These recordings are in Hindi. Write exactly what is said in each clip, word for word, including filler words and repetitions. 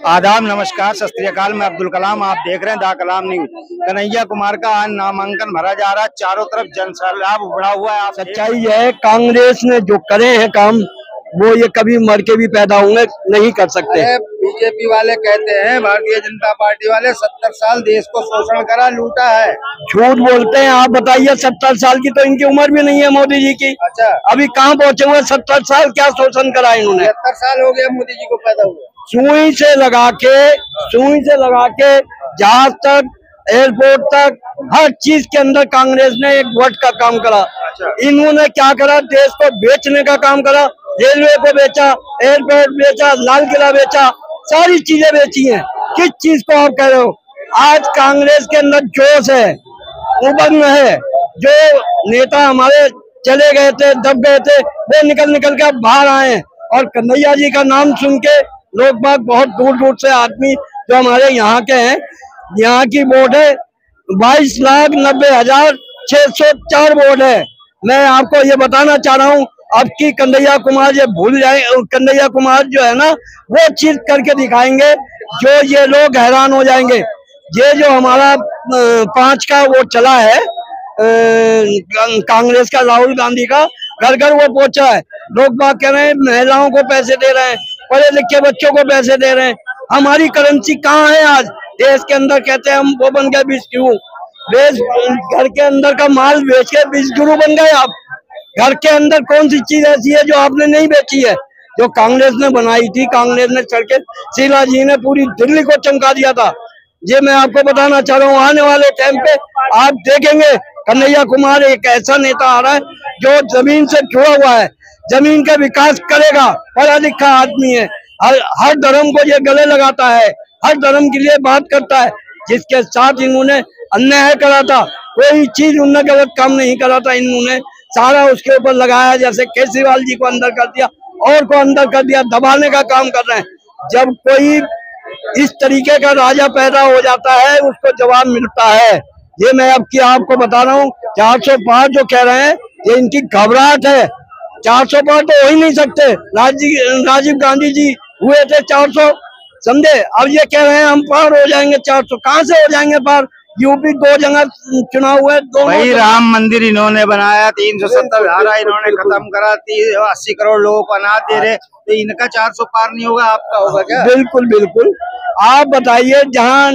आदाब, नमस्कार, सत श्री अकाल। मैं अब्दुल कलाम, आप देख रहे हैं दा कलाम न्यूज। कन्हैया कुमार का आज नामांकन भरा जा रहा है। चारों तरफ जनसैलाब उमड़ा हुआ है। सच्चाई है, कांग्रेस ने जो करे हैं काम वो ये कभी मर के भी पैदा होंगे नहीं कर सकते। बीजेपी वाले कहते हैं, भारतीय जनता पार्टी वाले सत्तर साल देश को शोषण करा, लूटा है। झूठ बोलते हैं। आप बताइए, सत्तर साल की तो इनकी उम्र भी नहीं है मोदी जी की। अच्छा, अभी कहाँ पहुँचे हुए? सत्तर साल क्या शोषण करा इन्होंने? सत्तर साल हो गया मोदी जी को पैदा हुए। सुई से लगा के सुई से लगा के जहाज तक, एयरपोर्ट तक, हर चीज के अंदर कांग्रेस ने एक वोट का काम करा। इन्होंने क्या करा? देश को बेचने का काम करा। रेलवे को बेचा, एयरपोर्ट बेचा, लाल किला बेचा, सारी चीजें बेची हैं। किस चीज को आप कह रहे हो? आज कांग्रेस के अंदर जोश है, उमंग है। जो नेता हमारे चले गए थे, दब गए थे, वो निकल निकल के बाहर आए हैं। और कन्हैया जी का नाम सुन के लोग बाग बहुत दूर दूर से आदमी जो हमारे यहाँ के हैं, यहाँ की वोट है बाईस लाख नब्बे हजार छह सौ चार वोट है। मैं आपको ये बताना चाह रहा हूँ, अब की कन्हैया कुमार ये भूल जाए, कन्हैया कुमार जो है ना वो चीज करके दिखाएंगे जो ये लोग हैरान हो जाएंगे। ये जो हमारा पांच का वो चला है कांग्रेस का, राहुल गांधी का, घर घर वो पहुंचा है। लोग बात कह रहे हैं महिलाओं को पैसे दे रहे हैं, पढ़े लिखे बच्चों को पैसे दे रहे हैं। हमारी करेंसी कहाँ है आज देश के अंदर? कहते हैं हम वो बन गए विश्व बेच, घर के अंदर का माल बेच के विश्व गुरु बन गए आप। घर के अंदर कौन सी चीज ऐसी है जो आपने नहीं बेची है, जो कांग्रेस ने बनाई थी? कांग्रेस ने चढ़ के शीला जी ने पूरी दिल्ली को चमका दिया था। ये मैं आपको बताना चाह रहा हूँ, आने वाले टाइम पे आप देखेंगे कन्हैया कुमार एक ऐसा नेता आ रहा है जो जमीन से जुड़ा हुआ है, जमीन का विकास करेगा। पढ़ा लिखा आदमी है, हर हर धर्म को ये गले लगाता है, हर धर्म के लिए बात करता है। जिसके साथ इन्होंने अन्याय करा था, कोई चीज उन्होंने गलत काम नहीं करा था, इन्होंने सारा उसके ऊपर लगाया। जैसे केजरीवाल जी को अंदर कर दिया और को अंदर कर दिया, दबाने का काम कर रहे हैं। जब कोई इस तरीके का राजा पैदा हो जाता है उसको जवाब मिलता है। ये मैं अब की आपको बता रहा हूँ। चार सौ पार जो कह रहे हैं ये इनकी घबराहट है। चार सौ पार तो हो ही नहीं सकते। राजीव राजीव गांधी जी हुए थे चार सौ, समझे? अब ये कह रहे हैं हम पार हो जाएंगे चार सौ। कहाँ से हो जाएंगे पार? यूपी दो जगह चुनाव हुए, दो भाई राम मंदिर इन्होंने बनाया, तीन सौ सत्तर धारा इन्होंने खत्म करा, अस्सी करोड़ लोगों को अनाज दे रहे, तो इनका चार सौ पार नहीं होगा, आपका होगा क्या? बिल्कुल बिल्कुल। आप बताइए, जहाँ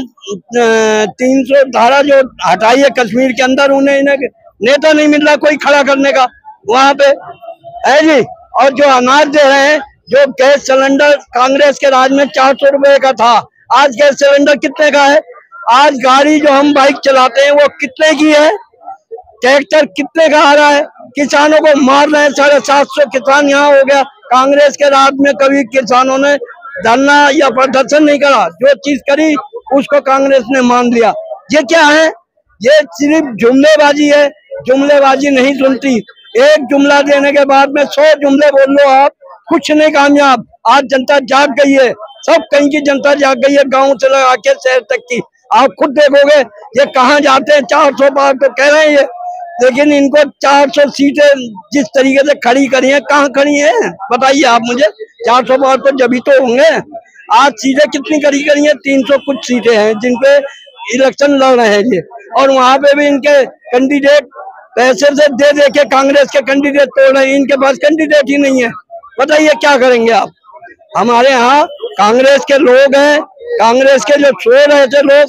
तीन सौ धारा जो हटाई है कश्मीर के अंदर, उन्हें इन्हें नेता नहीं मिल रहा कोई खड़ा करने का वहाँ पे, है जी। और जो अनाज दे रहे हैं, जो गैस सिलेंडर कांग्रेस के राज में चार सौ रुपए का था, आज गैस सिलेंडर कितने का है? आज गाड़ी जो हम बाइक चलाते हैं वो कितने की है? ट्रैक्टर कितने का आ रहा है? किसानों को मार रहे हैं। साढ़े सात सौ किसान यहाँ हो गया। कांग्रेस के राज में कभी किसानों ने धरना या प्रदर्शन नहीं करा, जो चीज करी उसको कांग्रेस ने मान लिया। ये क्या है? ये सिर्फ जुमलेबाजी है। जुमलेबाजी नहीं सुनती। एक जुमला देने के बाद में सौ जुमले बोल लो, आप कुछ नहीं कामयाब। आज जनता जाग गई है, सब कहीं की जनता जाग गई है, गांव से लगा के शहर तक की। आप खुद देखोगे ये कहाँ जाते हैं। चार सौ बार तो कह रहे हैं ये, लेकिन इनको चार सौ सीटें जिस तरीके से खड़ी करी हैं, कहाँ खड़ी हैं बताइए आप मुझे? चार सौ बार तो जब ही तो होंगे। आज सीटें कितनी खड़ी करी हैं? तीन सौ कुछ सीटें हैं जिनपे इलेक्शन लड़ रहे हैं ये। और वहां पे भी इनके कैंडिडेट पैसे से दे दे के कांग्रेस के कैंडिडेट तोड़ रहे हैं। इनके पास कैंडिडेट ही नहीं है। बताइए क्या करेंगे आप? हमारे यहाँ कांग्रेस के लोग हैं, कांग्रेस के जो सो रहे थे लोग,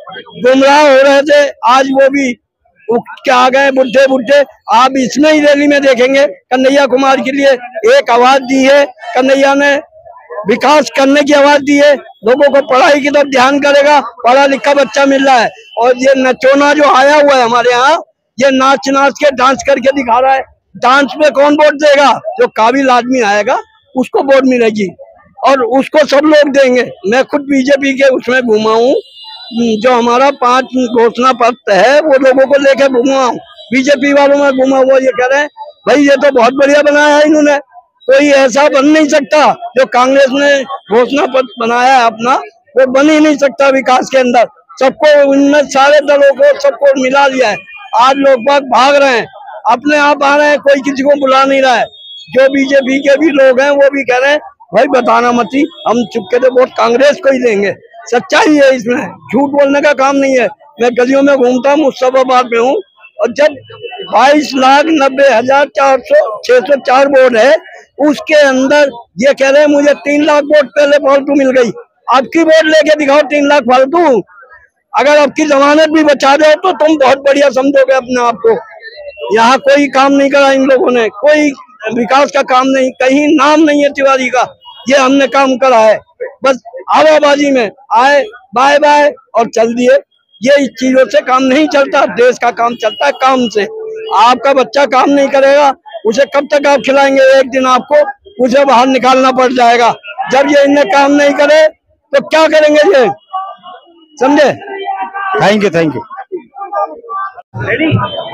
गुमराह हो रहे थे, आज वो भी उठ के आ गए बुढ़े बुढ़े। आप इसमें ही रैली में देखेंगे कन्हैया कुमार के लिए एक आवाज दी है। कन्हैया ने विकास करने की आवाज दी है, लोगों को पढ़ाई की तरफ ध्यान करेगा, पढ़ा लिखा बच्चा मिल रहा है। और ये नचोना जो आया हुआ है हमारे यहाँ, ये नाच नाच के डांस करके दिखा रहा है। डांस में कौन वोट देगा? जो काबिल आदमी आएगा उसको वोट मिलेगी, और उसको सब लोग देंगे। मैं खुद बीजेपी के उसमें घूमा हूँ, जो हमारा पांच घोषणा पत्र है वो लोगों को लेकर घूमा हूँ, बीजेपी वालों में घूमा हुआ। ये कह रहे हैं भाई ये तो बहुत बढ़िया बनाया है इन्होंने, कोई ऐसा बन नहीं सकता जो कांग्रेस ने घोषणा पत्र बनाया है अपना, वो बन ही नहीं सकता विकास के अंदर। सबको उनमें सारे दलों को सबको मिला लिया है। आज लोग बाग भाग रहे हैं, अपने आप आ रहे हैं, कोई किसी को बुला नहीं रहा है। जो बीजेपी के भी लोग हैं वो भी कह रहे हैं भाई बताना मत ही, हम चुपके से वोट कांग्रेस को ही देंगे। सच्चाई है इसमें, झूठ बोलने का काम नहीं है। मैं गलियों में घूमता हूँ, मुस्तफाबाद में हूँ, और जब बाईस लाख नब्बे हजार चार सौ छह सौ चार वोट है, उसके अंदर ये कह रहे हैं मुझे तीन लाख वोट पहले फालतू मिल गई। आपकी वोट लेके दिखाओ तीन लाख फालतू। अगर आपकी जमानत भी बचा दो तो तुम बहुत बढ़िया समझोगे अपने आप को। यहाँ कोई काम नहीं करा इन लोगों ने, कोई विकास का काम नहीं, कहीं नाम नहीं है तिवारी का। ये हमने काम करा है, बस हवाबाजी में आए, बाय बाय और चल दिए। ये इस चीजों से काम नहीं चलता, देश का काम चलता है काम से। आपका बच्चा काम नहीं करेगा, उसे कब तक आप खिलाएंगे? एक दिन आपको उसे बाहर निकालना पड़ जाएगा। जब ये इन्हें काम नहीं करे तो क्या करेंगे ये, समझे? Thank you thank you. Ready?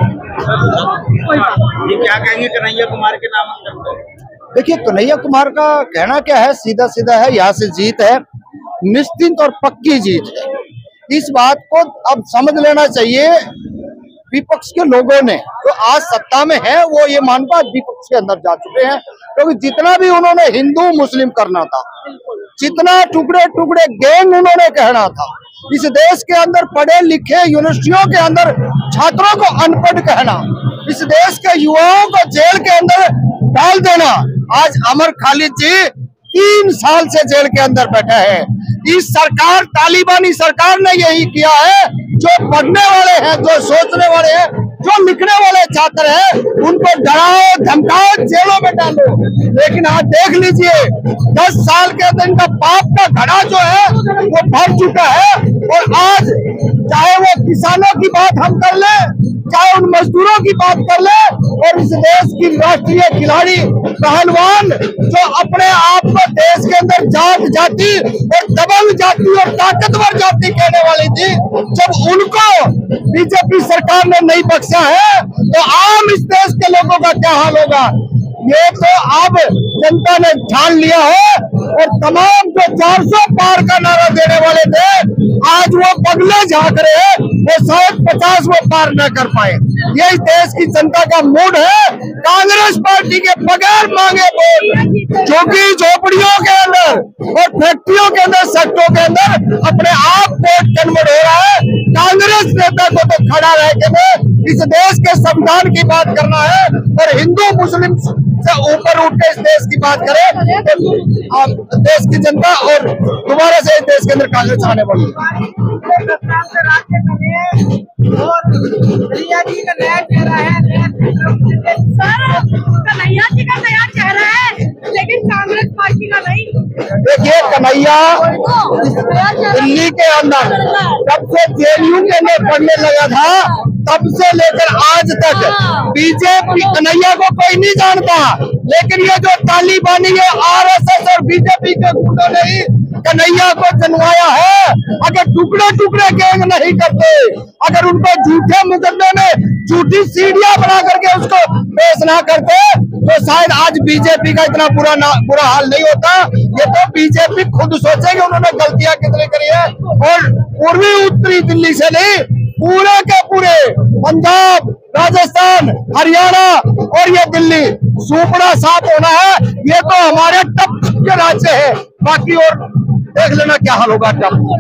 ये क्या कहेंगे कन्हैया कुमार के नामांकन पर? देखिए, कन्हैया कुमार का कहना क्या है, सीधा सीधा है, यहाँ से जीत है, निश्चिंत और पक्की जीत है। इस बात को अब समझ लेना चाहिए विपक्ष के लोगों ने, जो आज सत्ता में है वो ये मानता विपक्ष के अंदर जा चुके हैं, क्योंकि जितना भी उन्होंने हिंदू मुस्लिम करना था, जितना टुकड़े टुकड़े गैंग उन्होंने कहना था, इस देश के अंदर पढ़े लिखे यूनिवर्सिटियों के अंदर छात्रों को अनपढ़ कहना, इस देश के युवाओं को जेल के अंदर डाल देना। आज अमर खालिद जी तीन साल से जेल के अंदर बैठा है। इस सरकार, तालिबानी सरकार ने यही किया है। जो पढ़ने वाले हैं, जो सोचने वाले हैं, जो लिखने वाले छात्र हैं, उनको डराओ धमकाओ, जेलों में डालो। लेकिन आज देख लीजिए, दस साल के अंदर इनका पाप का घड़ा जो है वो भर चुका है। और आज चाहे वो किसानों की बात हम कर ले, चाहे उन मजदूरों की बात कर ले, और इस देश की राष्ट्रीय खिलाड़ी पहलवान जो अपने आप को देश के अंदर जाट जाति और दबंग जाति और ताकतवर जाति कहने वाली थी, जब उनको बीजेपी सरकार ने नहीं बख्शा है तो आम इस देश के लोगों का क्या हाल होगा? ये तो अब जनता ने ठान लिया है। और तमाम जो चार सौ पार का नारा देने वाले थे, आज वो बगले झांक रहे हैं, वो शायद पचास वो पार न कर पाए। ये इस देश की जनता का मूड है। कांग्रेस पार्टी के बगैर मांगे वोट, झोंकी झोपड़ियों के अंदर और फैक्ट्रियों के अंदर, सेक्टरों के अंदर अपने आप वोट कन्वर्ट हो रहा है। कांग्रेस नेता को तो खड़ा रह के इस देश के संविधान की बात करना है और हिंदू मुस्लिम से ऊपर उठ के इस देश की बात करें तो आप देश की जनता और दोबारा से इस देश के अंदर कांग्रेस आने वाली है। कन्हैया जी का नया चेहरा है, लेकिन कांग्रेस पार्टी का नहीं। देखिए, कन्हैया दिल्ली के अंदर जब से जेएनयू के अंदर पढ़ने लगा था, तब से लेकर आज तक बीजेपी, कन्हैया को कोई नहीं जानता, लेकिन ये जो तालिबानी है, आरएसएस और बीजेपी के गुंडों ने ही कन्हैया को जनवाया है। अगर टुकड़े टुकड़े गैंग नहीं करते, अगर उनको झूठे मुकदमे में झूठी सीढ़ियां बना करके उसको पेश ना करते, तो शायद आज बीजेपी का इतना बुरा ना, बुरा हाल नहीं होता। ये तो बीजेपी खुद सोचेगी उन्होंने गलतियां कितनी करी है। और पूर्वी उत्तरी दिल्ली से नहीं, पूरे के पूरे पंजाब, राजस्थान, हरियाणा और ये दिल्ली सुपड़ा साफ होना है। ये तो हमारे टप के राज्य है, बाकी और देख लेना क्या हाल होगा।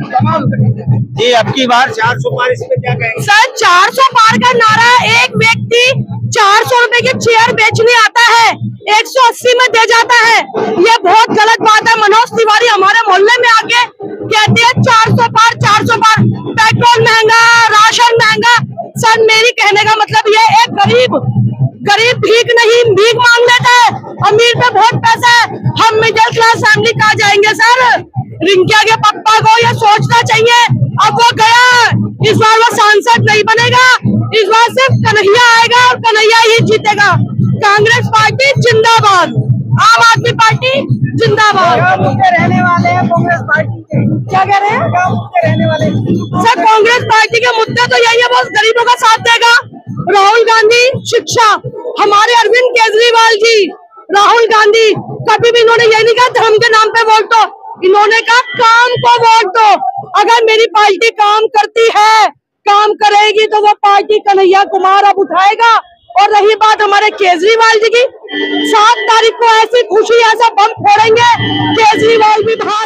जी, अब की बार चार सौ पार, इस पे क्या कहेंगे? सर, चार सौ पार का नारा, एक व्यक्ति चार सौ रुपए की चेयर बेचने आता है, एक सौ अस्सी में दे जाता है। ये बहुत गलत बात है। मनोज तिवारी हमारे मोहल्ले में आके कहते हैं चार सौ पार, चार सौ पार, पेट्रोल महंगा, राशन महंगा। सर, मेरी कहने का मतलब ये, एक गरीब गरीब भीख नहीं भीख मांग लेता है, अमीर पे बहुत पैसा है, हम मिडिल क्लास फैमिली कहाँ जाएंगे? सर, रिंकिया के पप्पा को ये सोचना चाहिए। अब वो गया, इस बार वो सांसद नहीं बनेगा, इस बार सिर्फ कन्हैया आएगा और कन्हैया ही जीतेगा। कांग्रेस पार्टी जिंदाबाद, आम आदमी पार्टी जिंदाबाद। रहने वाले हैं कांग्रेस पार्टी के, क्या कह रहे हैं? रहने वाले सर, कांग्रेस पार्टी के मुद्दे तो यही है, वो गरीबों का साथ देगा। राहुल गांधी शिक्षा, हमारे अरविंद केजरीवाल जी, राहुल गांधी कभी भी इन्होंने ये नहीं कहा धर्म के नाम पे वोट दो, इन्होंने कहा काम को वोट दो। अगर मेरी पार्टी काम करती है, काम करेगी, तो वो पार्टी कन्हैया कुमार अब उठाएगा। और रही बात हमारे केजरीवाल जी की, सात तारीख को ऐसी खुशी, ऐसा बम फोड़ेंगे कि विधान